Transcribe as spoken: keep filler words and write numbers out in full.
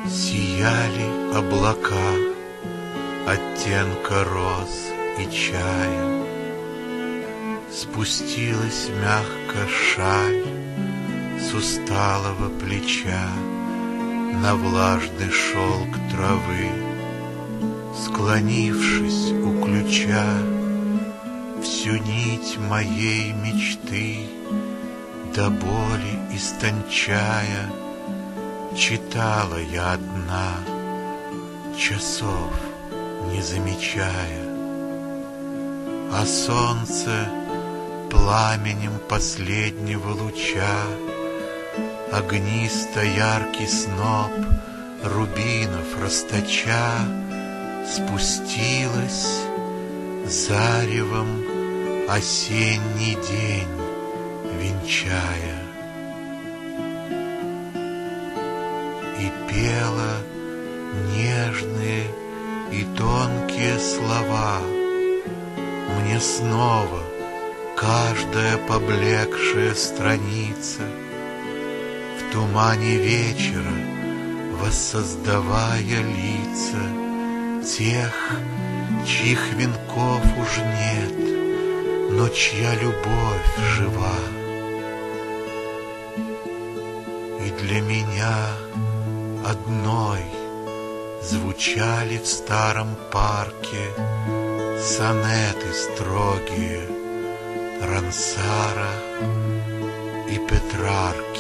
Сияли облака оттенка роз и чая, спустилась мягко шаль с усталого плеча на влажный шелк травы, склонившись у ключа, всю нить моей мечты до боли истончая, читала я одна, часов не замечая. А солнце пламенем последнего луча огнисто-яркий сноп рубинов расточа спустилась заревом осенний день венчая. И пела нежные и тонкие слова мне снова каждая поблекшая страница, в тумане вечера воссоздавая лица тех, чьих венков уж нет, но чья любовь жива. И для меня одной звучали в старом парке сонеты строгие Рансара и Петрарки.